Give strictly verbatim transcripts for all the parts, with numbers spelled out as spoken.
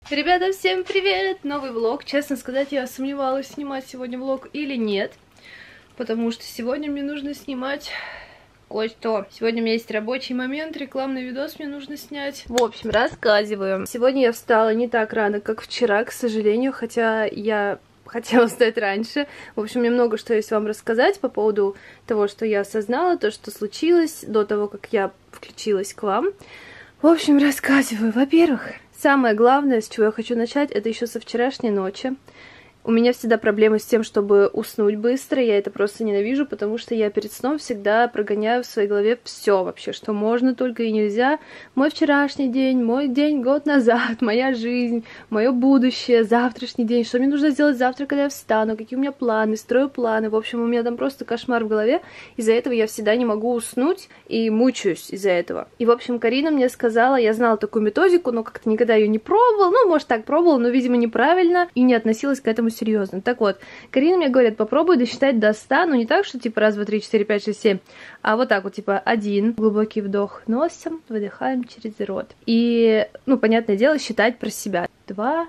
Ребята, всем привет! Новый влог. Честно сказать, я сомневалась, снимать сегодня влог или нет. Потому что сегодня мне нужно снимать кое-что. Сегодня у меня есть рабочий момент, рекламный видос мне нужно снять. В общем, рассказываю. Сегодня я встала не так рано, как вчера, к сожалению, хотя я хотела встать раньше. В общем, мне много что есть вам рассказать по поводу того, что я осознала, то, что случилось до того, как я включилась к вам. В общем, рассказываю. Во-первых, самое главное, с чего я хочу начать, это еще со вчерашней ночи. У меня всегда проблемы с тем, чтобы уснуть быстро, я это просто ненавижу, потому что я перед сном всегда прогоняю в своей голове все вообще, что можно, только и нельзя. Мой вчерашний день, мой день год назад, моя жизнь, мое будущее, завтрашний день, что мне нужно сделать завтра, когда я встану, какие у меня планы, строю планы. В общем, у меня там просто кошмар в голове, из-за этого я всегда не могу уснуть и мучаюсь из-за этого. И, в общем, Карина мне сказала, я знала такую методику, но как-то никогда ее не пробовала, ну, может, так пробовала, но, видимо, неправильно, и не относилась к этому серьезно. Так вот, Карина мне говорит, попробуй досчитать до ста, но не так, что типа раз, два, три, четыре, пять, шесть, семь, а вот так вот, типа один, глубокий вдох носом, выдыхаем через рот. И, ну, понятное дело, считать про себя. Два.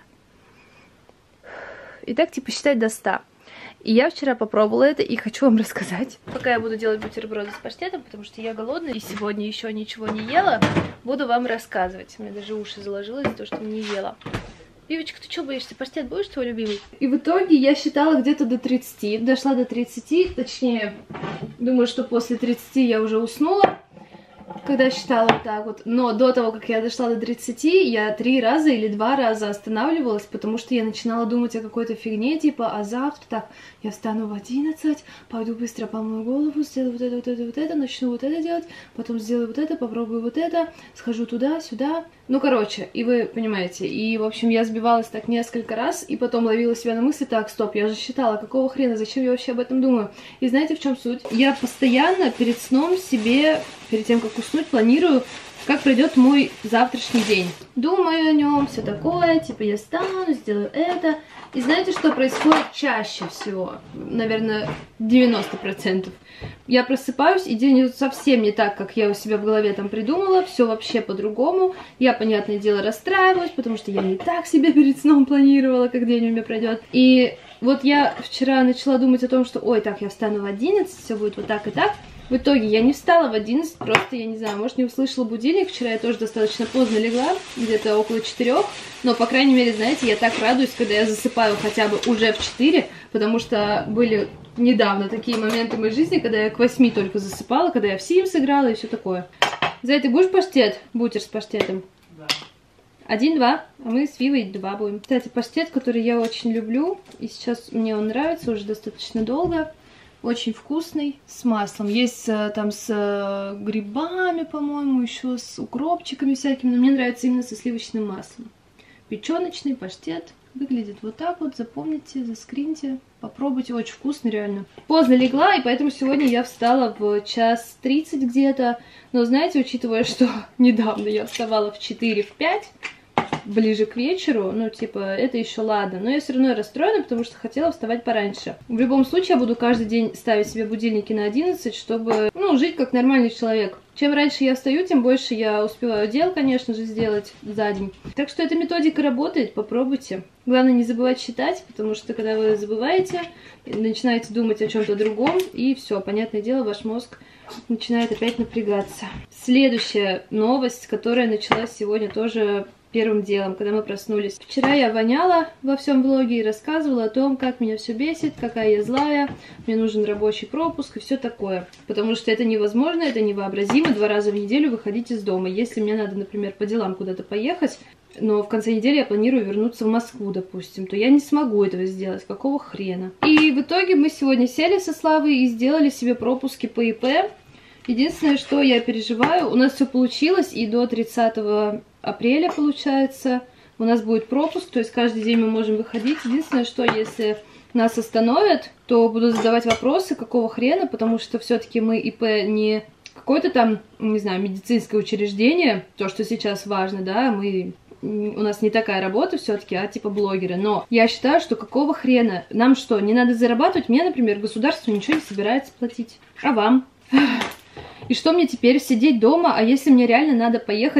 И так, типа, считать до ста. И я вчера попробовала это и хочу вам рассказать. Пока я буду делать бутерброды с паштетом, потому что я голодная и сегодня еще ничего не ела, буду вам рассказывать. У меня даже уши заложилось за то, что не ела. Вивочка, ты что боишься? Паштет будешь твой любимый? И в итоге я считала где-то до тридцати. Дошла до тридцати, точнее, думаю, что после тридцати я уже уснула, когда считала вот так вот. Но до того, как я дошла до тридцати, я три раза или два раза останавливалась, потому что я начинала думать о какой-то фигне, типа, а завтра так, я встану в одиннадцать, пойду быстро помою голову, сделаю вот это, вот это, вот это, начну вот это делать, потом сделаю вот это, попробую вот это, схожу туда, сюда. Ну, короче, и вы понимаете, и, в общем, я сбивалась так несколько раз, и потом ловила себя на мысли, так, стоп, я же считала, какого хрена, зачем я вообще об этом думаю? И знаете, в чем суть? Я постоянно перед сном себе, перед тем, как уснуть, планирую, как пройдет мой завтрашний день. Думаю о нем, все такое, типа, я встану, сделаю это. И знаете, что происходит чаще всего? Наверное, девяносто процентов. Я просыпаюсь, и день идет совсем не так, как я у себя в голове там придумала, все вообще по-другому. Я, понятное дело, расстраиваюсь, потому что я не так себе перед сном планировала, как день у меня пройдет. И вот я вчера начала думать о том, что, ой, так, я встану в одиннадцать, все будет вот так и так. В итоге я не встала в одиннадцать, просто, я не знаю, может, не услышала будильник. Вчера я тоже достаточно поздно легла, где-то около четырёх. Но, по крайней мере, знаете, я так радуюсь, когда я засыпаю хотя бы уже в четыре, потому что были недавно такие моменты в моей жизни, когда я к восьми только засыпала, когда я в Симс играла и все такое. Зай, ты будешь паштет? Бутер с паштетом? Да. Один-два, а мы с Вивой два будем. Кстати, паштет, который я очень люблю, и сейчас мне он нравится уже достаточно долго. Очень вкусный, с маслом. Есть там с грибами, по-моему, еще с укропчиками всякими, но мне нравится именно со сливочным маслом. Печеночный паштет. Выглядит вот так вот, запомните, заскриньте, попробуйте, очень вкусно, реально. Поздно легла, и поэтому сегодня я встала в час тридцать где-то. Но знаете, учитывая, что недавно я вставала в четыре, в пять, ближе к вечеру, ну, типа, это еще ладно. Но я все равно расстроена, потому что хотела вставать пораньше. В любом случае, я буду каждый день ставить себе будильники на одиннадцать, чтобы, ну, жить как нормальный человек. Чем раньше я встаю, тем больше я успеваю дел, конечно же, сделать за день. Так что эта методика работает, попробуйте. Главное не забывать считать, потому что когда вы забываете, начинаете думать о чем-то другом, и все, понятное дело, ваш мозг начинает опять напрягаться. Следующая новость, которая началась сегодня тоже первым делом, когда мы проснулись. Вчера я воняла во всем влоге и рассказывала о том, как меня все бесит, какая я злая, мне нужен рабочий пропуск и все такое. Потому что это невозможно, это невообразимо два раза в неделю выходить из дома. Если мне надо, например, по делам куда-то поехать, но в конце недели я планирую вернуться в Москву, допустим, то я не смогу этого сделать. Какого хрена? И в итоге мы сегодня сели со Славой и сделали себе пропуски по ИП. Единственное, что я переживаю, у нас все получилось, и до тридцатого апреля, получается, у нас будет пропуск, то есть каждый день мы можем выходить. Единственное, что если нас остановят, то буду задавать вопросы, какого хрена, потому что все-таки мы ИП не какое-то там, не знаю, медицинское учреждение, то, что сейчас важно, да, мы... У нас не такая работа все-таки, а типа блогеры. Но я считаю, что какого хрена? Нам что, не надо зарабатывать? Мне, например, государство ничего не собирается платить. А вам? И что мне теперь, сидеть дома? А если мне реально надо поехать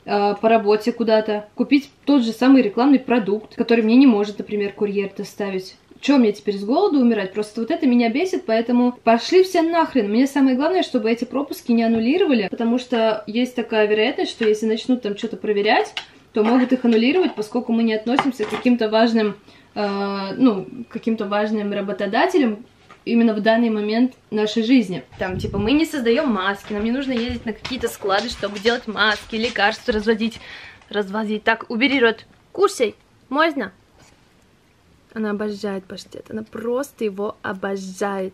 э, по работе куда-то, купить тот же самый рекламный продукт, который мне не может, например, курьер доставить. Чё мне теперь с голоду умирать? Просто вот это меня бесит, поэтому пошли все нахрен. Мне самое главное, чтобы эти пропуски не аннулировали, потому что есть такая вероятность, что если начнут там что-то проверять, то могут их аннулировать, поскольку мы не относимся к каким-то важным, э, ну, каким-то важным работодателям именно в данный момент нашей жизни. Там, типа, мы не создаем маски, нам не нужно ездить на какие-то склады, чтобы делать маски, лекарства разводить. Развозить. Так, убери рот. Кушай. Можно? Она обожает паштет. Она просто его обожает.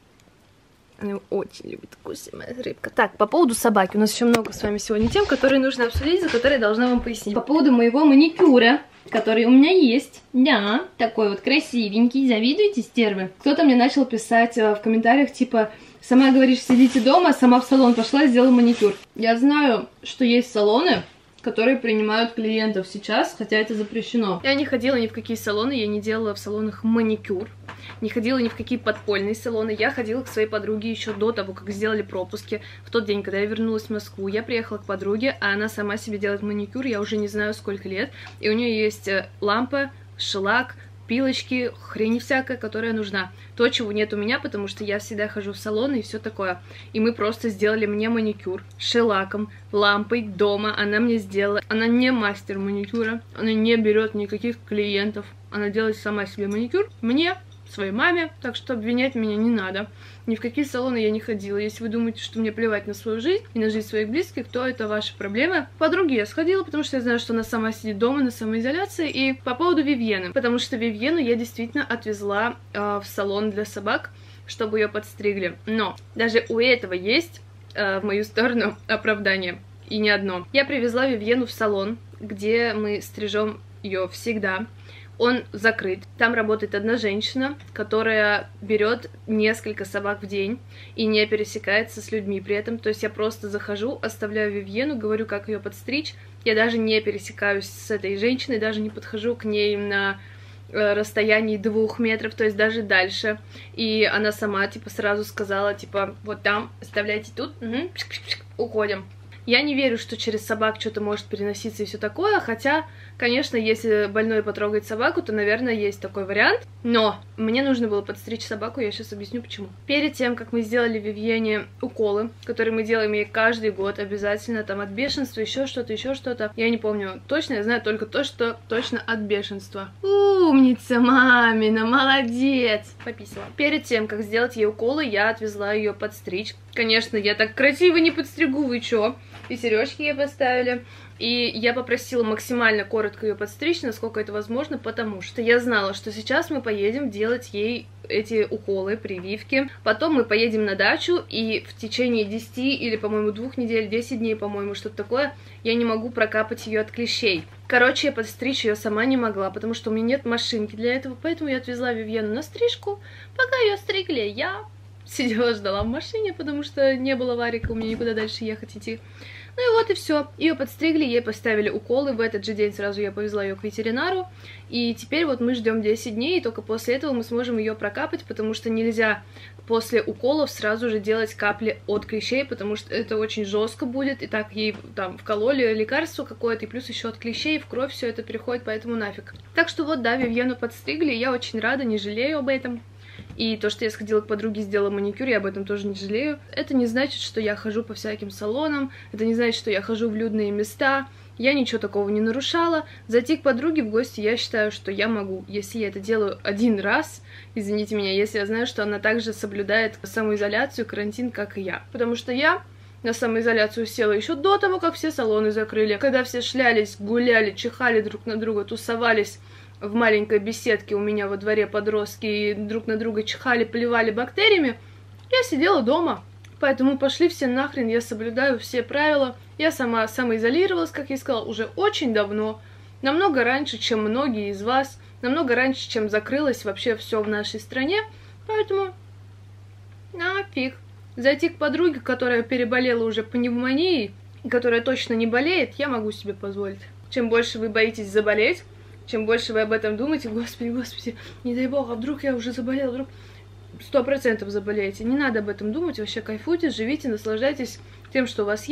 Она его очень любит кушать, моя рыбка. Так, по поводу собаки. У нас еще много с вами сегодня тем, которые нужно обсудить, за которые я должна вам пояснить. По поводу моего маникюра, который у меня есть. Да, такой вот красивенький. Завидуете, стервы? Кто-то мне начал писать в комментариях, типа, сама говоришь, сидите дома, сама в салон пошла и сделала маникюр. Я знаю, что есть салоны, которые принимают клиентов сейчас, хотя это запрещено. Я не ходила ни в какие салоны, я не делала в салонах маникюр, не ходила ни в какие подпольные салоны. Я ходила к своей подруге еще до того, как сделали пропуски. В тот день, когда я вернулась в Москву, я приехала к подруге, а она сама себе делает маникюр, я уже не знаю сколько лет, и у нее есть лампа, шелак, пилочки, хрень всякая, которая нужна. То, чего нет у меня, потому что я всегда хожу в салон и все такое. И мы просто сделали мне маникюр шелаком, лампой дома. Она мне сделала. Она не мастер маникюра. Она не берет никаких клиентов. Она делает сама себе маникюр. Мне, своей маме. Так что обвинять меня не надо. Ни в какие салоны я не ходила. Если вы думаете, что мне плевать на свою жизнь и на жизнь своих близких, то это ваши проблемы. К подруге я сходила, потому что я знаю, что она сама сидит дома на самоизоляции. И по поводу Вивьены. Потому что Вивьену я действительно отвезла э, в салон для собак, чтобы ее подстригли. Но даже у этого есть э, в мою сторону оправдание. И не одно. Я привезла Вивьену в салон, где мы стрижем ее всегда. Он закрыт. Там работает одна женщина, которая берет несколько собак в день и не пересекается с людьми при этом. То есть я просто захожу, оставляю Вивьену, говорю, как ее подстричь. Я даже не пересекаюсь с этой женщиной, даже не подхожу к ней на расстоянии двух метров, то есть даже дальше. И она сама, типа, сразу сказала, типа, вот там, оставляйте тут, угу, уходим. Я не верю, что через собак что-то может переноситься и все такое, хотя, конечно, если больной потрогает собаку, то, наверное, есть такой вариант. Но мне нужно было подстричь собаку, я сейчас объясню почему. Перед тем, как мы сделали Вивьене уколы, которые мы делаем ей каждый год обязательно, там от бешенства, еще что-то, еще что-то, я не помню точно, я знаю только то, что точно от бешенства. Умница, мамина, молодец! Пописала. Перед тем, как сделать ей уколы, я отвезла ее подстричь. Конечно, я так красиво не подстригу, вы чё? И сережки ей поставили. И я попросила максимально коротко ее подстричь, насколько это возможно, потому что я знала, что сейчас мы поедем делать ей эти уколы, прививки. Потом мы поедем на дачу, и в течение десяти или, по-моему, двух недель, десять дней, по-моему, что-то такое, я не могу прокапать ее от клещей. Короче, я подстричь ее сама не могла, потому что у меня нет машинки для этого, поэтому я отвезла Вивьену на стрижку. Пока ее стригли, я сидела, ждала в машине, потому что не было Варика, у меня никуда дальше ехать идти. Ну и вот и все. Ее подстригли, ей поставили уколы. В этот же день сразу я повезла ее к ветеринару. И теперь вот мы ждем десять дней, и только после этого мы сможем ее прокапать, потому что нельзя после уколов сразу же делать капли от клещей, потому что это очень жестко будет. И так ей там вкололи лекарство какое-то, и плюс еще от клещей в кровь все это переходит, поэтому нафиг. Так что вот, да, Вивьену подстригли, я очень рада, не жалею об этом. И то, что я сходила к подруге, сделала маникюр, я об этом тоже не жалею. Это не значит, что я хожу по всяким салонам, это не значит, что я хожу в людные места. Я ничего такого не нарушала. Зайти к подруге в гости я считаю, что я могу, если я это делаю один раз, извините меня, если я знаю, что она также соблюдает самоизоляцию, карантин, как и я. Потому что я на самоизоляцию села еще до того, как все салоны закрыли. Когда все шлялись, гуляли, чихали друг на друга, тусовались в маленькой беседке у меня во дворе подростки и друг на друга чихали, плевали бактериями, я сидела дома. Поэтому пошли все нахрен, я соблюдаю все правила. Я сама самоизолировалась, как я сказала, уже очень давно. Намного раньше, чем многие из вас. Намного раньше, чем закрылось вообще все в нашей стране. Поэтому нафиг. Зайти к подруге, которая переболела уже пневмонией, и которая точно не болеет, я могу себе позволить. Чем больше вы боитесь заболеть, чем больше вы об этом думаете, господи, господи, не дай бог, а вдруг я уже заболела, вдруг сто процентов заболеете. Не надо об этом думать, вообще кайфуйте, живите, наслаждайтесь тем, что у вас есть.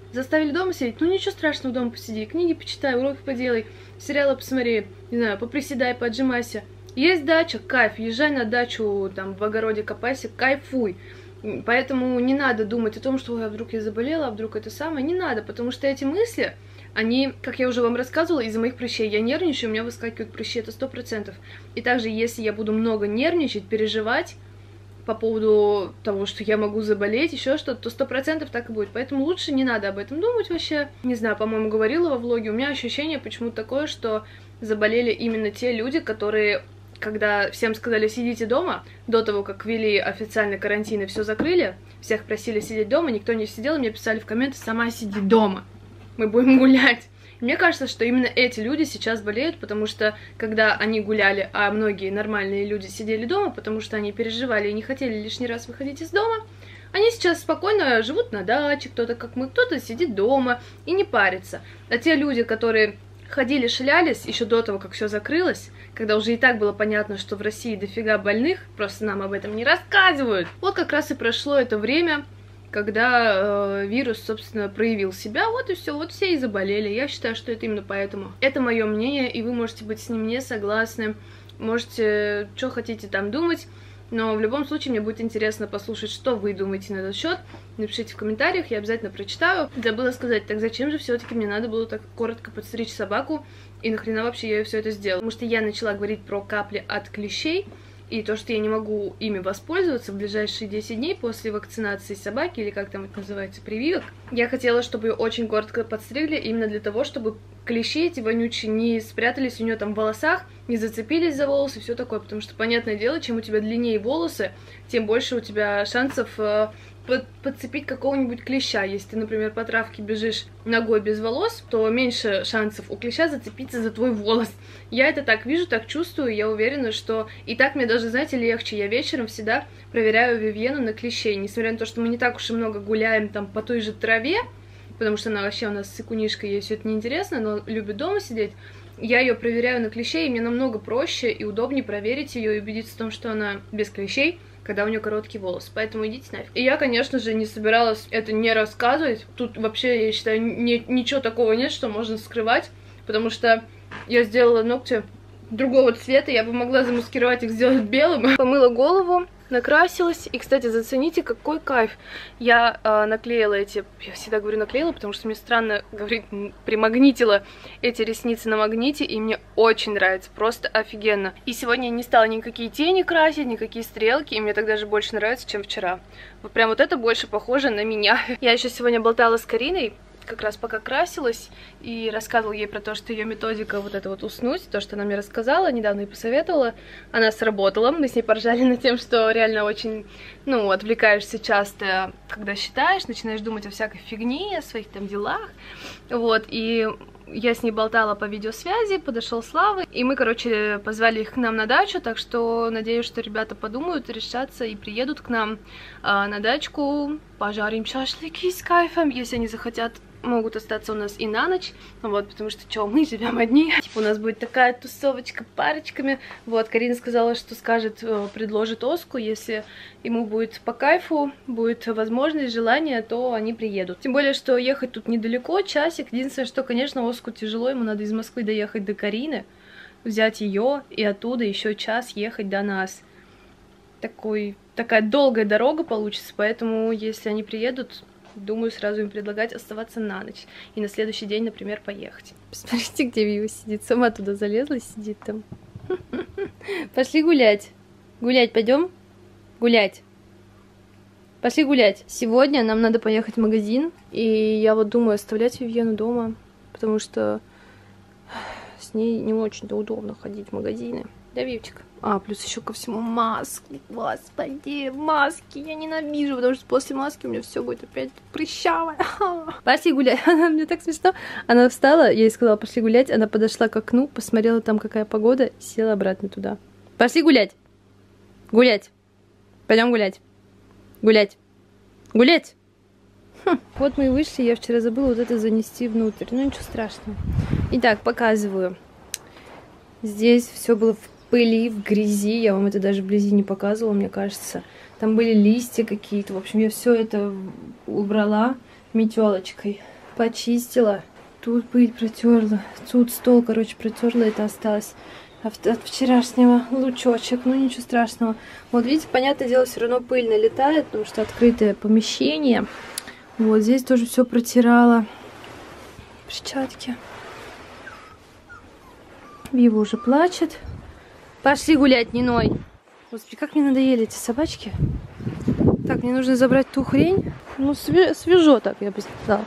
Заставили дома сидеть? Ну ничего страшного, дома посиди, книги почитай, уроки поделай, сериалы посмотри, не знаю, поприседай, поотжимайся. Есть дача, кайф, езжай на дачу, там, в огороде копайся, кайфуй. Поэтому не надо думать о том, что а вдруг я заболела, а вдруг это самое, не надо, потому что эти мысли, они, как я уже вам рассказывала, из-за моих прыщей. Я нервничаю, у меня выскакивают прыщи, это сто процентов. И также, если я буду много нервничать, переживать по поводу того, что я могу заболеть, еще что-то, то сто процентов так и будет. Поэтому лучше не надо об этом думать вообще. Не знаю, по-моему, говорила во влоге, у меня ощущение почему-то такое, что заболели именно те люди, которые... Когда всем сказали «сидите дома», до того, как ввели официальный карантин и все закрыли, всех просили сидеть дома, никто не сидел, и мне писали в комменты «сама сиди дома, мы будем гулять». И мне кажется, что именно эти люди сейчас болеют, потому что когда они гуляли, а многие нормальные люди сидели дома, потому что они переживали и не хотели лишний раз выходить из дома, они сейчас спокойно живут на даче, кто-то как мы, кто-то сидит дома и не парится. А те люди, которые... ходили, шлялись еще до того, как все закрылось, когда уже и так было понятно, что в России дофига больных, просто нам об этом не рассказывают. Вот как раз и прошло это время, когда э, вирус, собственно, проявил себя, вот и все, вот все и заболели. Я считаю, что это именно поэтому. Это мое мнение, и вы можете быть с ним не согласны, можете, что хотите там думать. Но в любом случае мне будет интересно послушать, что вы думаете на этот счет. Напишите в комментариях, я обязательно прочитаю. Забыла сказать, так зачем же все-таки мне надо было так коротко подстричь собаку? И нахрена вообще я все это сделала? Потому что я начала говорить про капли от клещей. И то, что я не могу ими воспользоваться в ближайшие десять дней после вакцинации собаки, или как там это называется, прививок. Я хотела, чтобы ее очень коротко подстригли, именно для того, чтобы клещи эти вонючие не спрятались у нее там в волосах, не зацепились за волосы, все такое. Потому что, понятное дело, чем у тебя длиннее волосы, тем больше у тебя шансов э, под, подцепить какого-нибудь клеща. Если ты, например, по травке бежишь ногой без волос, то меньше шансов у клеща зацепиться за твой волос. Я это так вижу, так чувствую, я уверена, что и так мне даже, знаете, легче. Я вечером всегда проверяю Вивьену на клещей, несмотря на то, что мы не так уж и много гуляем там по той же траве, потому что она вообще у нас сыкунишка, ей все это неинтересно, но любит дома сидеть. Я ее проверяю на клещей, и мне намного проще и удобнее проверить ее и убедиться в том, что она без клещей, когда у нее короткий волос. Поэтому идите нафиг. И я, конечно же, не собиралась это не рассказывать. Тут вообще, я считаю, не, ничего такого нет, что можно скрывать, потому что я сделала ногти другого цвета, я бы могла замаскировать их, сделать белым. Помыла голову, накрасилась. И, кстати, зацените, какой кайф. Я э, наклеила эти... Я всегда говорю наклеила, потому что мне странно говорить, примагнитила эти ресницы на магните, и мне очень нравится, просто офигенно. И сегодня я не стала никакие тени красить, никакие стрелки, и мне так даже больше нравится, чем вчера. Вот прям вот это больше похоже на меня. Я еще сегодня болтала с Кариной, как раз пока красилась, и рассказывала ей про то, что ее методика вот это вот уснуть, то, что она мне рассказала, недавно и посоветовала, она сработала. Мы с ней поржали над тем, что реально очень, ну, отвлекаешься часто, когда считаешь, начинаешь думать о всякой фигне, о своих там делах, вот, и я с ней болтала по видеосвязи, подошел Слава, и мы, короче, позвали их к нам на дачу, так что надеюсь, что ребята подумают, решатся и приедут к нам а, на дачку, пожарим шашлыки с кайфом, если они захотят. Могут остаться у нас и на ночь, вот, потому что, что, мы живем одни. Типа, у нас будет такая тусовочка парочками. Вот, Карина сказала, что скажет, предложит Оску, если ему будет по кайфу, будет возможность, желание, то они приедут. Тем более, что ехать тут недалеко, часик. Единственное, что, конечно, Оску тяжело, ему надо из Москвы доехать до Карины, взять ее и оттуда еще час ехать до нас. Такой, такая долгая дорога получится, поэтому, если они приедут, думаю, сразу им предлагать оставаться на ночь. И на следующий день, например, поехать. Посмотрите, где Вива сидит. Сама туда залезла, сидит там. Пошли гулять. Гулять пойдем? Гулять. Пошли гулять. Сегодня нам надо поехать в магазин. И я вот думаю оставлять Вивьену дома. Потому что с ней не очень-то удобно ходить в магазины. Да, Вивчик? А, плюс еще ко всему маски. Господи, маски я ненавижу, потому что после маски у меня все будет опять прыщавое. Пошли гулять. Мне так смешно. Она встала, я ей сказала, пошли гулять. Она подошла к окну, посмотрела там, какая погода, и села обратно туда. Пошли гулять. Гулять. Пойдем гулять. Гулять. Гулять. Хм. Вот мы и вышли. Я вчера забыла вот это занести внутрь. Ну, ничего страшного. Итак, показываю. Здесь все было в пыли, в грязи. Я вам это даже вблизи не показывала, мне кажется. Там были листья какие-то. В общем, я все это убрала метелочкой. почистила. Тут пыль протерла. Тут стол, короче, протерла. Это осталось от, от вчерашнего лучочек. Ну, ничего страшного. Вот видите, понятное дело, все равно пыль налетает, потому что открытое помещение. Вот здесь тоже все протирала. Перчатки. Вива уже плачет. Пошли гулять, не ной. Господи, как мне надоели эти собачки. Так, мне нужно забрать ту хрень. Ну, све свежо так, я бы сказала.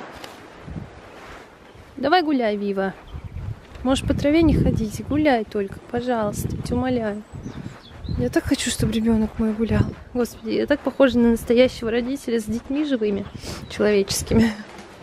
Давай гуляй, Вива. Можешь по траве не ходить, гуляй только, пожалуйста, я тебя умоляю. Я так хочу, чтобы ребенок мой гулял. Господи, я так похожа на настоящего родителя с детьми живыми, человеческими.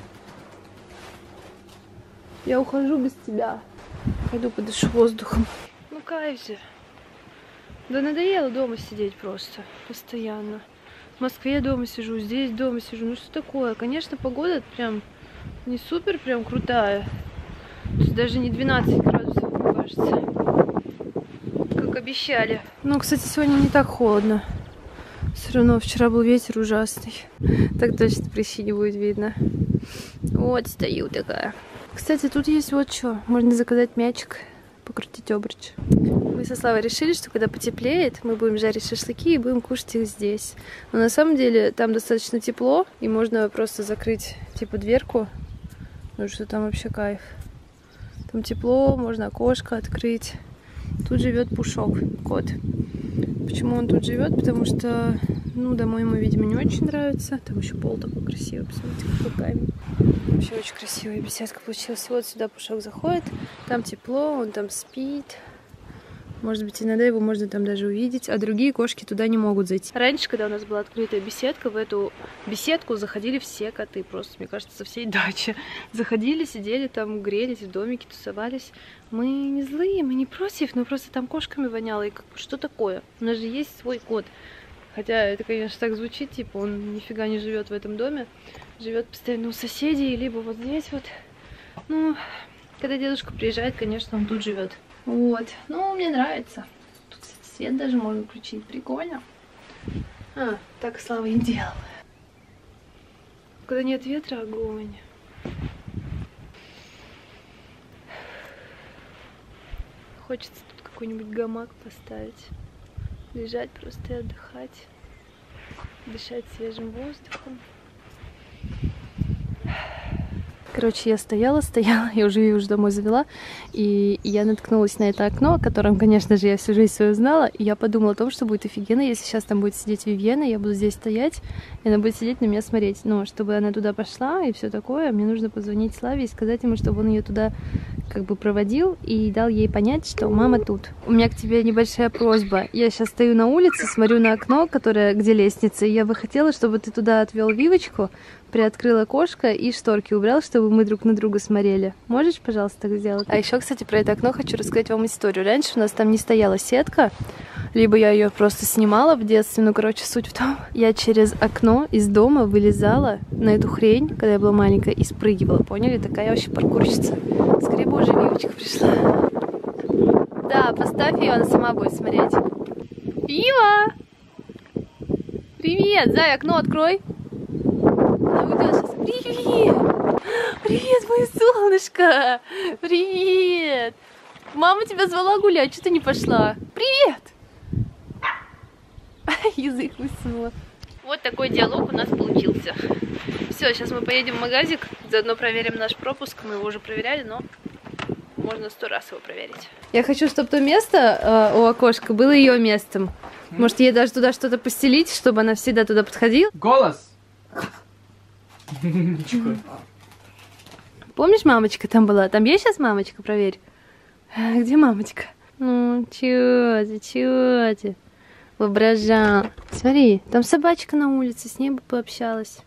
Я ухожу без тебя. Пойду подышу воздухом. Ну, кайф же. Да надоело дома сидеть просто, постоянно. В Москве дома сижу, здесь дома сижу. Ну что такое? Конечно, погода прям не супер, прям крутая. То есть даже не двенадцать градусов, мне кажется. Как обещали. Но, кстати, сегодня не так холодно. Все равно вчера был ветер ужасный. Так точно прыщи не будет видно. Вот стою такая. Кстати, тут есть вот что. Можно заказать мячик, покрутить обруч. Мы со Славой решили, что когда потеплеет, мы будем жарить шашлыки и будем кушать их здесь. Но на самом деле там достаточно тепло, и можно просто закрыть типа дверку, потому что там вообще кайф. Там тепло, можно окошко открыть. Тут живет Пушок, кот. Почему он тут живет? Потому что, ну, домой ему, видимо, не очень нравится. Там еще пол такой красивый, посмотрите, какой камень. Вообще очень красивая беседка получилась. Вот сюда Пушок заходит, там тепло, он там спит. Может быть, иногда его можно там даже увидеть, а другие кошки туда не могут зайти. Раньше, когда у нас была открытая беседка, в эту беседку заходили все коты, просто, мне кажется, со всей дачи. Заходили, сидели там, грелись в домике, тусовались. Мы не злые, мы не против, но просто там кошками воняло, и как бы, что такое? У нас же есть свой кот. Хотя это, конечно, так звучит, типа, он нифига не живет в этом доме, живет постоянно у соседей, либо вот здесь вот. Ну, когда дедушка приезжает, конечно, он тут живет. Вот, ну, мне нравится. Тут, кстати, свет даже можно включить, прикольно. А, так Слава и делал. Когда нет ветра, огонь. Хочется тут какой-нибудь гамак поставить. Лежать просто и отдыхать. Дышать свежим воздухом. Короче, я стояла, стояла, я уже ее уже домой завела, и я наткнулась на это окно, о котором, конечно же, я всю жизнь свою знала, и я подумала о том, что будет офигенно, если сейчас там будет сидеть Вивьена, я буду здесь стоять, и она будет сидеть на меня смотреть. Но чтобы она туда пошла и все такое, мне нужно позвонить Славе и сказать ему, чтобы он ее туда как бы проводил и дал ей понять, что мама тут. У меня к тебе небольшая просьба. Я сейчас стою на улице, смотрю на окно, которое, где лестница, и я бы хотела, чтобы ты туда отвел Вивочку, приоткрыл окошко и шторки убрал, чтобы мы друг на друга смотрели. Можешь, пожалуйста, так сделать? А еще, кстати, про это окно хочу рассказать вам историю. Раньше у нас там не стояла сетка, либо я ее просто снимала в детстве. Ну, короче, суть в том, я через окно из дома вылезала на эту хрень, когда я была маленькая, и спрыгивала, поняли? Такая вообще паркурщица. Скорее бы уже Вивочка пришла. Да, поставь ее, она сама будет смотреть. Вива! Привет! Зай, окно открой. Привет! Привет, мое солнышко! Привет! Мама тебя звала гулять, что ты не пошла? Привет! Язык высунула. Вот такой диалог у нас получился. Все, сейчас мы поедем в магазик, заодно проверим наш пропуск. Мы его уже проверяли, но можно сто раз его проверить. Я хочу, чтобы то место э, у окошка было ее местом. Может, ей даже туда что-то постелить, чтобы она всегда туда подходила? Голос! Помнишь, мамочка там была? Там есть сейчас мамочка? Проверь. Где мамочка? Ну, чё ты, чё ты? Воображал. Смотри, там собачка на улице, с ней бы пообщалась.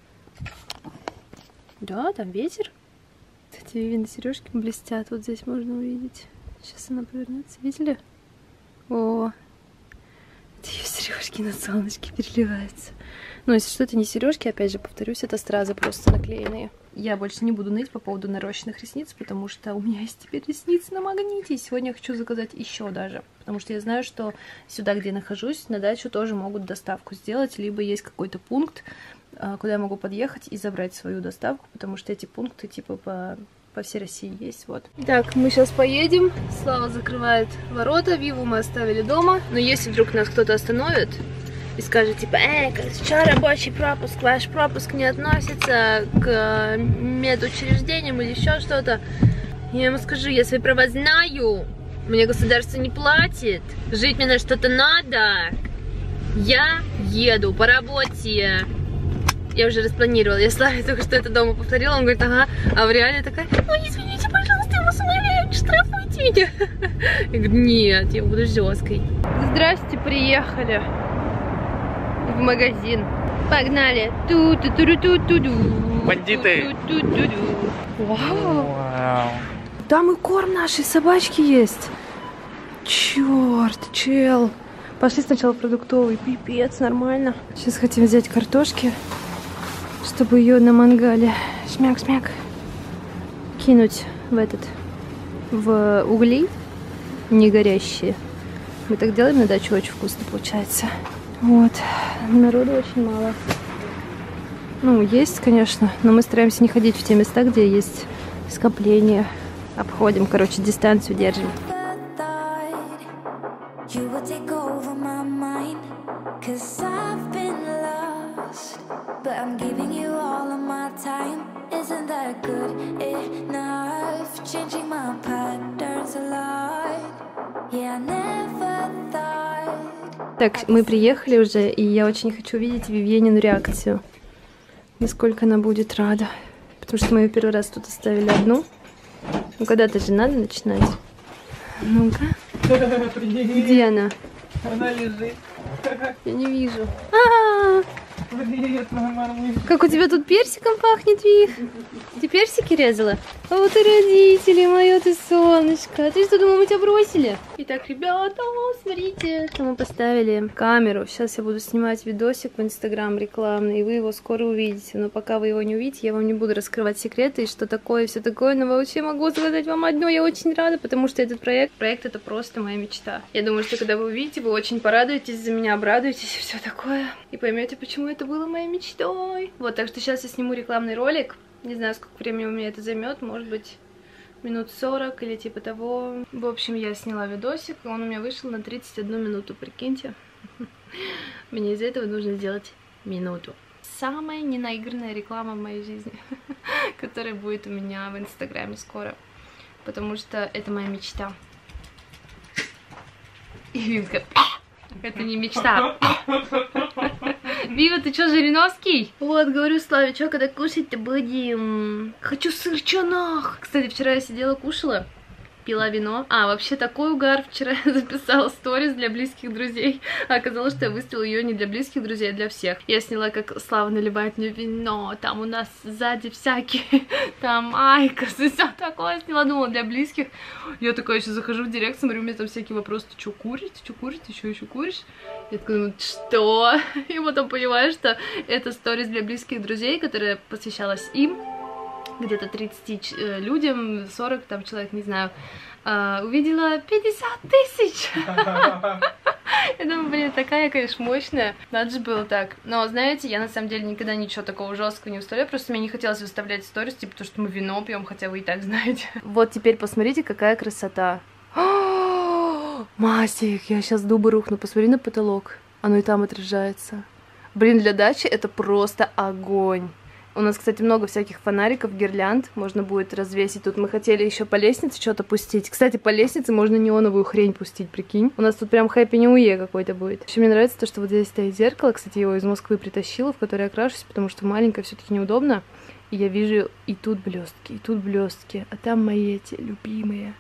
Да, там ветер. Кстати, Вивины сережки блестят. Вот здесь можно увидеть. Сейчас она повернется. Видели? О, это ее сережки на солнышке переливаются. Ну, если что, это не сережки, опять же, повторюсь, это стразы просто наклеенные. Я больше не буду ныть по поводу нарощенных ресниц, потому что у меня есть теперь ресницы на магните. И сегодня я хочу заказать еще даже, потому что я знаю, что сюда, где я нахожусь, на дачу тоже могут доставку сделать, либо есть какой-то пункт, куда я могу подъехать и забрать свою доставку, потому что эти пункты типа по, по всей России есть, вот. Итак, мы сейчас поедем. Слава закрывает ворота, Виву мы оставили дома. Но если вдруг нас кто-то остановит и скажет, типа, эй, что рабочий пропуск, ваш пропуск не относится к медучреждениям или еще что-то, я ему скажу, я свои права знаю, мне государство не платит, жить мне на что-то надо, я еду по работе. Я уже распланировала, я Славе только что это дома повторила, он говорит, ага, а в реале такая, ой, извините, пожалуйста, я вас умоляю, штрафуйте меня. Я говорю, нет, я буду жесткой. Здрасте, приехали в магазин. Погнали. Ту-ту-ту-ту-ту-ду. Бандиты. Ту-ту-ту-ту. Вау. Там и корм нашей собачки есть. Черт, чел. Пошли сначала в продуктовый. Пипец, нормально. Сейчас хотим взять картошки, чтобы ее на мангале шмяк-шмяк кинуть в этот, в угли не горящие. Мы так делаем на даче, очень вкусно получается. Вот, народу очень мало. Ну, есть, конечно, но мы стараемся не ходить в те места, где есть скопления. Обходим, короче, дистанцию держим. Так, мы приехали уже, и я очень хочу увидеть Вивьенину реакцию. Насколько она будет рада. Потому что мы ее первый раз тут оставили одну. Ну, когда-то же надо начинать. Ну-ка. Где она? Она лежит. Я не вижу. А-а-а! Привет, моя мамочка. Как у тебя тут персиком пахнет, Вив? Ты персики резала? А вот и родители, мое ты солнышко. Ты что, думала, мы тебя бросили? Итак, ребята, смотрите, что мы поставили камеру. Сейчас я буду снимать видосик в Инстаграм рекламный, и вы его скоро увидите. Но пока вы его не увидите, я вам не буду раскрывать секреты и что такое, и все такое. Но вообще могу сказать вам одно, я очень рада, потому что этот проект, проект это просто моя мечта. Я думаю, что когда вы увидите, вы очень порадуетесь за меня, обрадуетесь и все такое. И поймете, почему это было моей мечтой. Вот, так что сейчас я сниму рекламный ролик. Не знаю, сколько времени у меня это займет, может быть, минут сорок или типа того. В общем, я сняла видосик, и он у меня вышел на тридцать одну минуту, прикиньте. Мне из этого нужно сделать минуту. Самая ненаигранная реклама в моей жизни, которая будет у меня в Инстаграме скоро, потому что это моя мечта. И Винка, это не мечта. Вива, ты чё, Жириновский? Вот, говорю Славе, чё, когда кушать-то будем? Хочу сырчонах. Кстати, вчера я сидела, кушала, пила вино. А, вообще такой угар. Вчера я записала сторис для близких друзей. А оказалось, что я выставила ее не для близких друзей, а для всех. Я сняла, как Слава наливает мне вино. Там у нас сзади всякие, там айкос и все такое. Сняла, думала, для близких. Я такая еще захожу в директ, смотрю, у меня там всякие вопросы. Ты что, куришь? Ты что, куришь? Ты еще еще куришь? Я такая думаю, что? И потом понимаю, что это сторис для близких друзей, которая посвящалась им. Где-то тридцати людям, сорок там человек, не знаю, uh, увидела пятьдесят тысяч. Я думаю, блин, такая, конечно, мощная. Надо же было так. Но, знаете, я на самом деле никогда ничего такого жесткого не выставляю, просто мне не хотелось выставлять сторис, типа, то, что мы вино пьем, хотя вы и так знаете. Вот теперь посмотрите, какая красота. Масик, я сейчас дубы рухну, посмотри на потолок. Оно и там отражается. Блин, для дачи это просто огонь. У нас, кстати, много всяких фонариков, гирлянд можно будет развесить. Тут мы хотели еще по лестнице что-то пустить. Кстати, по лестнице можно неоновую хрень пустить, прикинь. У нас тут прям Happy New Year какой-то будет. Еще мне нравится то, что вот здесь стоит зеркало. Кстати, его из Москвы притащила, в которое я крашусь, потому что маленькое все-таки неудобно. И я вижу и тут блестки, и тут блестки, а там мои эти любимые.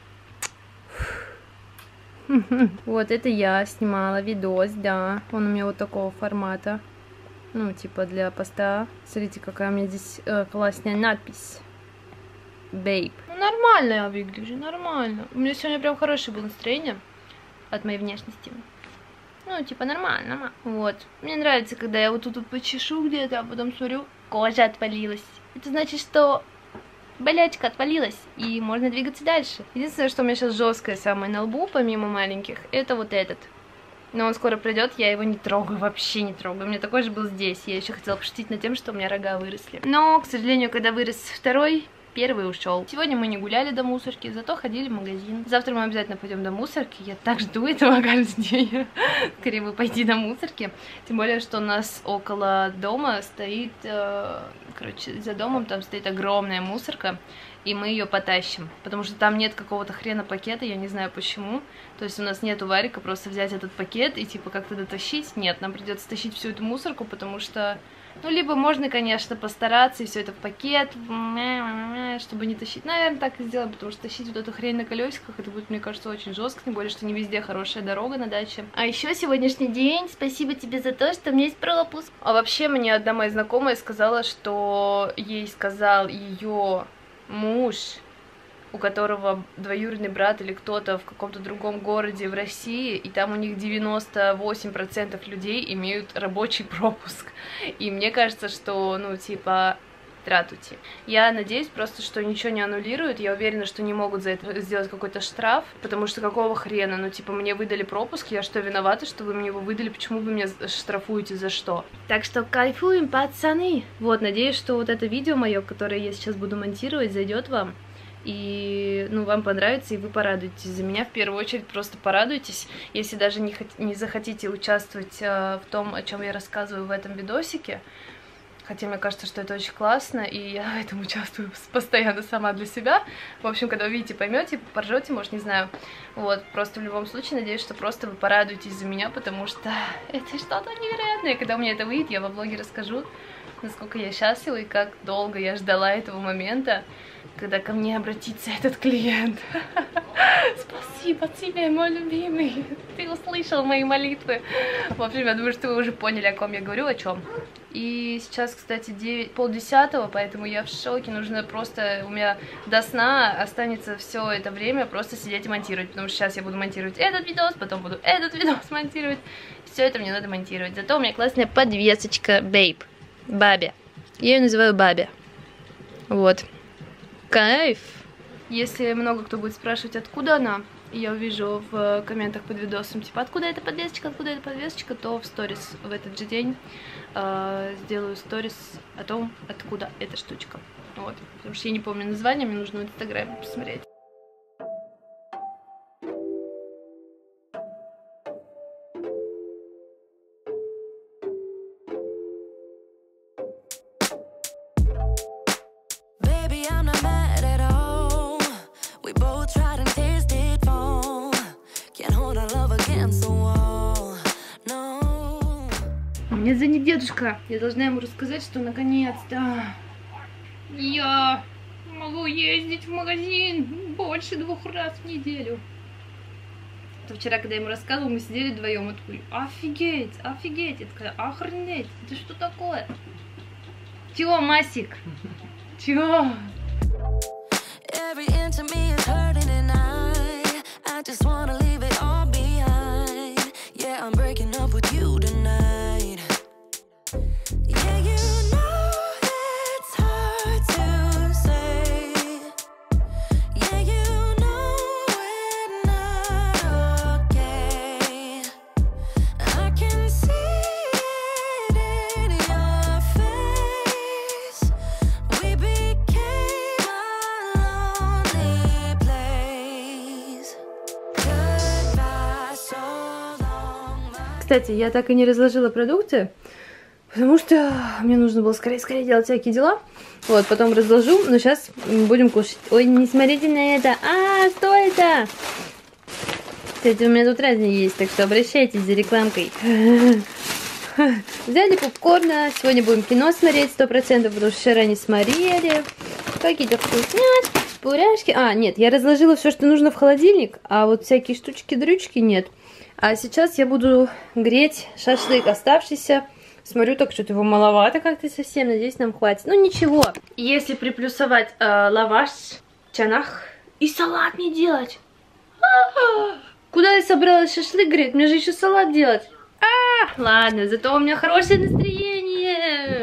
Вот это я снимала видос, да. Он у меня вот такого формата. Ну, типа для поста. Смотрите, какая у меня здесь э, классная надпись. Бейб. Ну, нормально я выгляжу, нормально. У меня сегодня прям хорошее было настроение от моей внешности. Ну, типа нормально. Вот. Мне нравится, когда я вот тут вот почешу где-то, а потом смотрю, кожа отвалилась. Это значит, что болячка отвалилась, и можно двигаться дальше. Единственное, что у меня сейчас жесткое самое на лбу, помимо маленьких, это вот этот. Но он скоро придет, я его не трогаю, вообще не трогаю. У меня такой же был здесь. Я еще хотела пошутить над тем, что у меня рога выросли. Но, к сожалению, когда вырос второй, первый ушел. Сегодня мы не гуляли до мусорки, зато ходили в магазин. Завтра мы обязательно пойдем до мусорки. Я так жду этого каждый день. Скорее бы пойти до мусорки. Тем более, что у нас около дома стоит... Э, короче, за домом там стоит огромная мусорка. И мы ее потащим, потому что там нет какого-то хрена пакета, я не знаю почему. То есть у нас нету варика, просто взять этот пакет и типа как-то дотащить. Нет, нам придется тащить всю эту мусорку, потому что, ну, либо можно, конечно, постараться и все это в пакет, чтобы не тащить. Наверное, так и сделаем, потому что тащить вот эту хрень на колесиках, это будет, мне кажется, очень жестко, тем более, что не везде хорошая дорога на даче. А еще сегодняшний день, спасибо тебе за то, что у меня есть пропуск. А вообще, мне одна моя знакомая сказала, что ей сказал ее муж, у которого двоюродный брат или кто-то в каком-то другом городе в России, и там у них девяносто восемь процентов людей имеют рабочий пропуск. И мне кажется, что, ну, типа, тратути. Я надеюсь просто, что ничего не аннулируют. Я уверена, что не могут за это сделать какой-то штраф, потому что какого хрена? Ну, типа, мне выдали пропуск, я что, виновата, что вы мне его выдали? Почему вы меня штрафуете за что? Так что кайфуем, пацаны! Вот, надеюсь, что вот это видео мое, которое я сейчас буду монтировать, зайдет вам. И, ну, вам понравится, и вы порадуетесь за меня. В первую очередь просто порадуйтесь, если даже не, не захотите участвовать э, в том, о чем я рассказываю в этом видосике. Хотя мне кажется, что это очень классно, и я в этом участвую постоянно сама для себя. В общем, когда увидите, поймете, поржете, может, не знаю. Вот, просто в любом случае, надеюсь, что просто вы порадуетесь за меня, потому что это что-то невероятное. Когда у меня это выйдет, я во влоге расскажу, насколько я счастлива и как долго я ждала этого момента, когда ко мне обратится этот клиент. Спасибо тебе, мой любимый. Ты услышал мои молитвы. В общем, я думаю, что вы уже поняли, о ком я говорю, о чем. И сейчас, кстати, девять, полдесятого, поэтому я в шоке. Нужно просто, у меня до сна останется все это время просто сидеть и монтировать. Потому что сейчас я буду монтировать этот видос, потом буду этот видос монтировать. Все это мне надо монтировать. Зато у меня классная подвесочка Бейб. Бабе. Я ее называю Бабе. Вот. Кайф! Если много кто будет спрашивать, откуда она, я увижу в комментах под видосом, типа, откуда эта подвесочка, откуда эта подвесочка, то в сторис в этот же день э, сделаю сторис о том, откуда эта штучка. Вот. Потому что я не помню название, мне нужно в инстаграме посмотреть. Мне звонит дедушка. Я должна ему рассказать, что наконец-то я могу ездить в магазин больше двух раз в неделю. То вчера, когда я ему рассказывала, мы сидели вдвоем, он такой: офигеть, офигеть. Я такая: охренеть, это что такое? Чего, Масик? Чего? Кстати, я так и не разложила продукты, потому что мне нужно было скорее-скорее делать всякие дела. Вот, потом разложу, но сейчас будем кушать. Ой, не смотрите на это. А, что это? Кстати, у меня тут разные есть, так что обращайтесь за рекламкой. Взяли попкорна. Сегодня будем кино смотреть сто процентов, потому что вчера не смотрели. Какие-то вкусняшки, пуряшки. А, нет, я разложила все, что нужно в холодильник, а вот всякие штучки-дрючки нет. А сейчас я буду греть шашлык оставшийся. Смотрю, так что-то его маловато как-то совсем. Надеюсь, нам хватит. Ну, ничего. Если приплюсовать э, лаваш, чанах и салат не делать. А-а-а! Куда я собралась шашлык греть? Мне же еще салат делать. А, ладно, зато у меня хорошее настроение.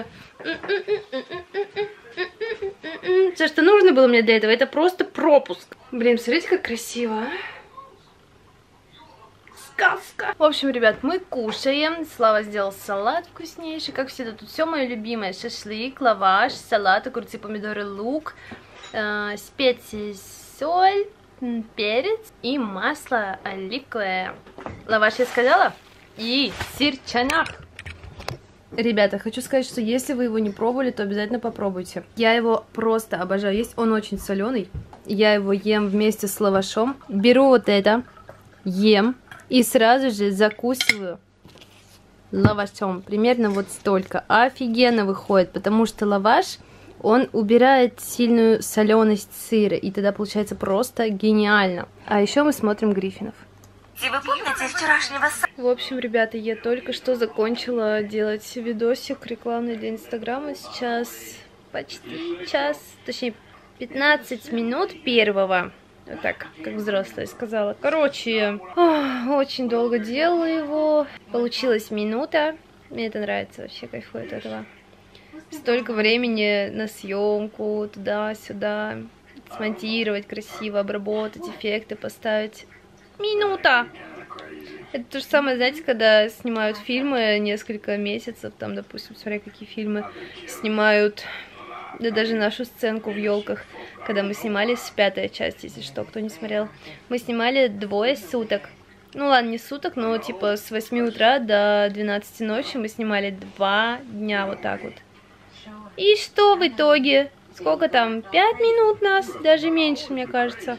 Все, что нужно было мне для этого, это просто пропуск. Блин, смотрите, как красиво, а? сказка. В общем, ребят, мы кушаем. Слава сделал салат вкуснейший. Как всегда, тут все мое любимое. Шашлык, лаваш, салат, огурцы, помидоры, лук, э, специи, соль, перец и масло оливковое. Лаваш я сказала? И сыр чанах. Ребята, хочу сказать, что если вы его не пробовали, то обязательно попробуйте. Я его просто обожаю есть, он очень соленый. Я его ем вместе с лавашом. Беру вот это, ем и сразу же закусываю лавашом. Примерно вот столько. Офигенно выходит, потому что лаваш, он убирает сильную соленость сыра, и тогда получается просто гениально. А еще мы смотрим Гриффинов. Вы помните вчерашнего... В общем, ребята, я только что закончила делать видосик рекламный для Инстаграма. Сейчас почти час, точнее пятнадцать минут первого. Вот так, как взрослая сказала. Короче, ох, очень долго делала его. Получилась минута. Мне это нравится, вообще кайфую от этого. Столько времени на съемку, туда-сюда. Смонтировать красиво, обработать эффекты, поставить. Минута! Это то же самое, знаете, когда снимают фильмы несколько месяцев, там, допустим, смотря какие фильмы снимают, да даже нашу сценку в елках, когда мы снимались, пятая часть, если что, кто не смотрел, мы снимали двое суток. Ну ладно, не суток, но типа с восьми утра до двенадцати ночи мы снимали два дня вот так вот. И что в итоге? Сколько там? Пять минут нас? Даже меньше, мне кажется.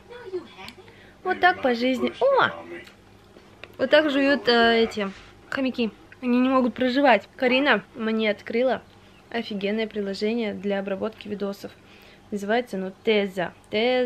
Вот так по жизни. О! Вот так живут э, эти хомяки. Они не могут проживать. Карина мне открыла офигенное приложение для обработки видосов. Называется оно Теза.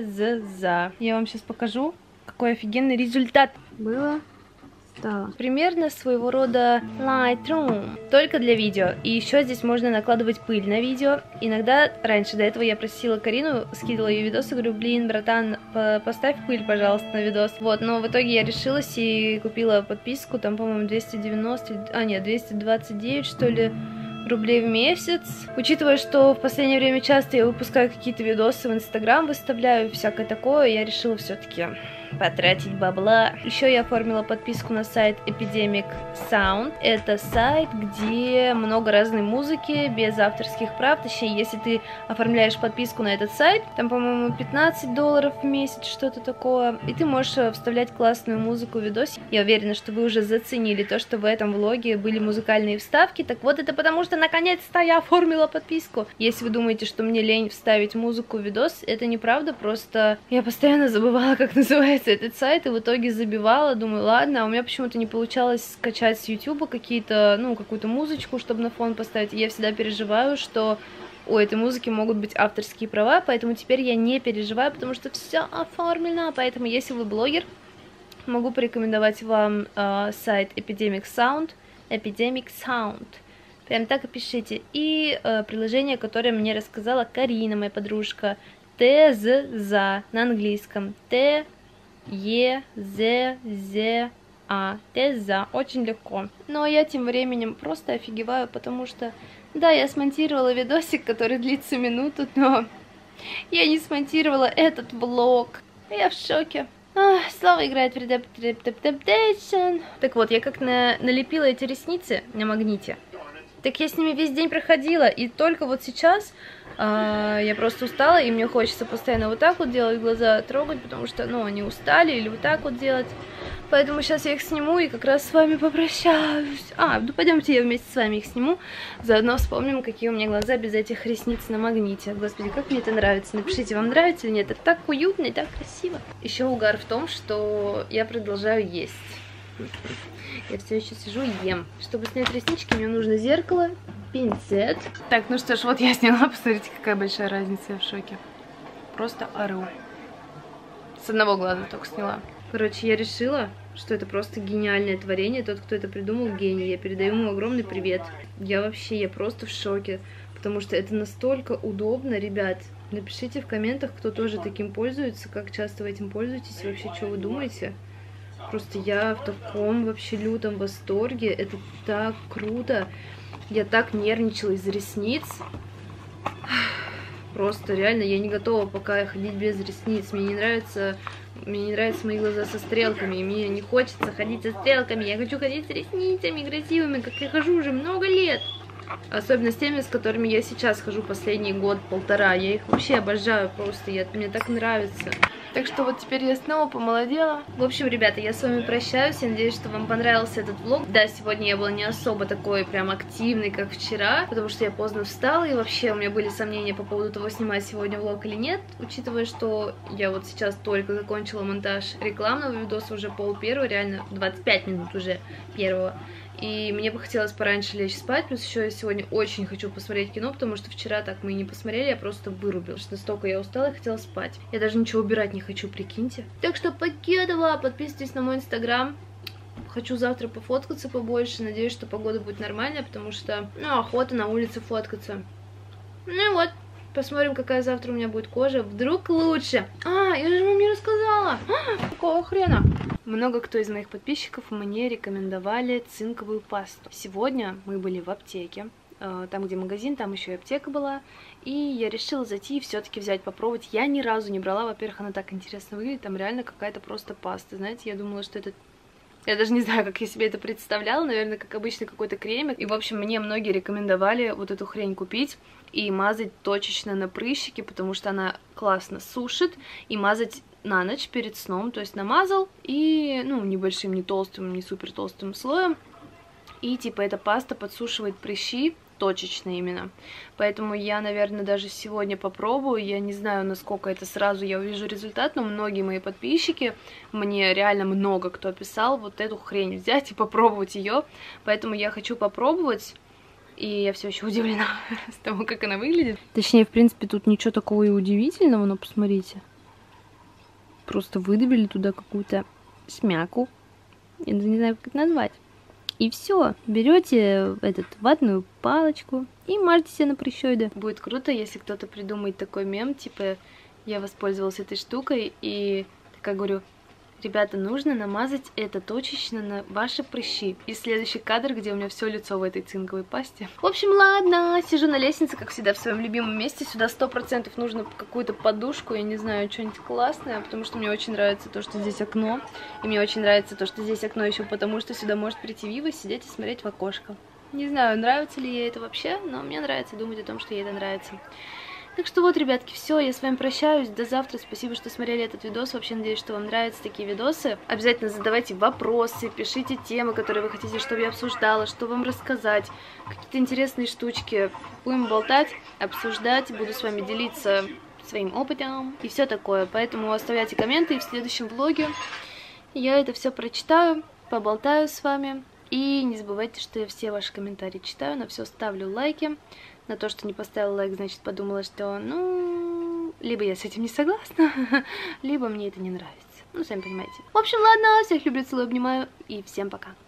Теза. Я вам сейчас покажу, какой офигенный результат. Было. Стало. Примерно своего рода Lightroom, только для видео. И еще здесь можно накладывать пыль на видео. Иногда, раньше, до этого я просила Карину, скидывала ее видосы, говорю, блин, братан, поставь пыль, пожалуйста, на видос. Вот, но в итоге я решилась и купила подписку, там, по-моему, двести девяносто, а нет, двести двадцать девять, что ли, рублей в месяц. Учитывая, что в последнее время часто я выпускаю какие-то видосы в Инстаграм, выставляю всякое такое, я решила все-таки потратить бабла. Еще я оформила подписку на сайт Epidemic Sound. Это сайт, где много разной музыки без авторских прав. Точнее, если ты оформляешь подписку на этот сайт, там, по-моему, пятнадцать долларов в месяц, что-то такое, и ты можешь вставлять классную музыку в видосе. Я уверена, что вы уже заценили то, что в этом влоге были музыкальные вставки. Так вот, это потому что наконец-то я оформила подписку. Если вы думаете, что мне лень вставить музыку в видос, это неправда, просто я постоянно забывала, как называется этот сайт, и в итоге забивала, думаю, ладно, а у меня почему-то не получалось скачать с ютуба какие-то, ну, какую-то музычку, чтобы на фон поставить, и я всегда переживаю, что у этой музыки могут быть авторские права, поэтому теперь я не переживаю, потому что все оформлено, поэтому если вы блогер, могу порекомендовать вам э, сайт Epidemic Sound, Epidemic Sound, прям так и пишите, и э, приложение, которое мне рассказала Карина, моя подружка, Теза на английском, Т Е, З, З, А, Теза, очень легко. Но я тем временем просто офигеваю, потому что, да, я смонтировала видосик, который длится минуту, но я не смонтировала этот влог. Я в шоке. Ах, Слава играет в Red Dead Redemption. Так вот, я как на налепила эти ресницы на магните. Так я с ними весь день проходила, и только вот сейчас а, я просто устала, и мне хочется постоянно вот так вот делать, глаза трогать, потому что, ну, они устали, или вот так вот делать. Поэтому сейчас я их сниму и как раз с вами попрощаюсь. А, ну пойдемте, я вместе с вами их сниму, заодно вспомним, какие у меня глаза без этих ресниц на магните. Господи, как мне это нравится. Напишите, вам нравится или нет. Это так уютно и так красиво. Еще угар в том, что я продолжаю есть. Я все еще сижу и ем. Чтобы снять реснички, мне нужно зеркало, пинцет. Так, ну что ж, вот я сняла. Посмотрите, какая большая разница, я в шоке. Просто ору. С одного глаза только сняла. Короче, я решила, что это просто гениальное творение. Тот, кто это придумал, гений. Я передаю ему огромный привет. Я вообще, я просто в шоке. Потому что это настолько удобно, ребят. Напишите в комментах, кто тоже таким пользуется, как часто вы этим пользуетесь, и вообще, что вы думаете. Просто я в таком вообще лютом восторге. Это так круто. Я так нервничала из-за ресниц. Просто реально я не готова пока ходить без ресниц. Мне не нравится, мне не нравятся мои глаза со стрелками. Мне не хочется ходить со стрелками. Я хочу ходить с ресницами красивыми, как я хожу уже много лет. Особенно с теми, с которыми я сейчас хожу последний год-полтора. Я их вообще обожаю просто, я, мне так нравится. Так что вот теперь я снова помолодела. В общем, ребята, я с вами прощаюсь. Я надеюсь, что вам понравился этот влог. Да, сегодня я была не особо такой прям активной, как вчера, потому что я поздно встала, и вообще у меня были сомнения по поводу того, снимать сегодня влог или нет, учитывая, что я вот сейчас только закончила монтаж рекламного видоса, уже пол первого, реально двадцать пять минут уже первого. И мне бы хотелось пораньше лечь спать, плюс еще я сегодня очень хочу посмотреть кино, потому что вчера так мы и не посмотрели, я просто вырубила, потому что настолько я устала и хотела спать. Я даже ничего убирать не хочу, прикиньте. Так что покедова, подписывайтесь на мой инстаграм. Хочу завтра пофоткаться побольше, надеюсь, что погода будет нормальная, потому что, ну, охота на улице фоткаться. Ну и вот, посмотрим, какая завтра у меня будет кожа, вдруг лучше. А, я же вам не рассказала. А, какого хрена? Много кто из моих подписчиков мне рекомендовали цинковую пасту. Сегодня мы были в аптеке, там, где магазин, там еще и аптека была, и я решила зайти и все-таки взять, попробовать. Я ни разу не брала, во-первых, она так интересно выглядит, там реально какая-то просто паста, знаете, я думала, что это... Я даже не знаю, как я себе это представляла, наверное, как обычно какой-то кремик. И, в общем, мне многие рекомендовали вот эту хрень купить и мазать точечно на прыщики, потому что она классно сушит, и мазать на ночь перед сном, то есть намазал и, ну, небольшим, не толстым, не супер толстым слоем, и типа эта паста подсушивает прыщи, точечно именно, поэтому я, наверное, даже сегодня попробую, я не знаю, насколько это сразу я увижу результат, но многие мои подписчики, мне реально много кто писал вот эту хрень взять и попробовать ее, поэтому я хочу попробовать. И я все еще удивлена с того, как она выглядит. Точнее, в принципе, тут ничего такого и удивительного, но посмотрите. Просто выдавили туда какую-то смяку. Я даже не знаю, как это назвать. И все, берете этот ватную палочку и мажете себе на прыщоиды. Будет круто, если кто-то придумает такой мем, типа я воспользовалась этой штукой и такая говорю: ребята, нужно намазать это точечно на ваши прыщи. И следующий кадр, где у меня все лицо в этой цинковой пасте. В общем, ладно, сижу на лестнице, как всегда, в своем любимом месте. Сюда сто процентов нужно какую-то подушку, я не знаю, что-нибудь классное, потому что мне очень нравится то, что здесь окно. И мне очень нравится то, что здесь окно еще потому, что сюда может прийти Вива, сидеть и смотреть в окошко. Не знаю, нравится ли ей это вообще, но мне нравится думать о том, что ей это нравится. Так что вот, ребятки, все, я с вами прощаюсь, до завтра, спасибо, что смотрели этот видос, вообще надеюсь, что вам нравятся такие видосы. Обязательно задавайте вопросы, пишите темы, которые вы хотите, чтобы я обсуждала, что вам рассказать, какие-то интересные штучки. Будем болтать, обсуждать, буду с вами делиться своим опытом и все такое, поэтому оставляйте комменты, и в следующем влоге я это все прочитаю, поболтаю с вами. И не забывайте, что я все ваши комментарии читаю, на все ставлю лайки. На то, что не поставила лайк, значит, подумала, что, ну, либо я с этим не согласна, либо мне это не нравится. Ну, сами понимаете. В общем, ладно, всех люблю, целую, обнимаю, и всем пока.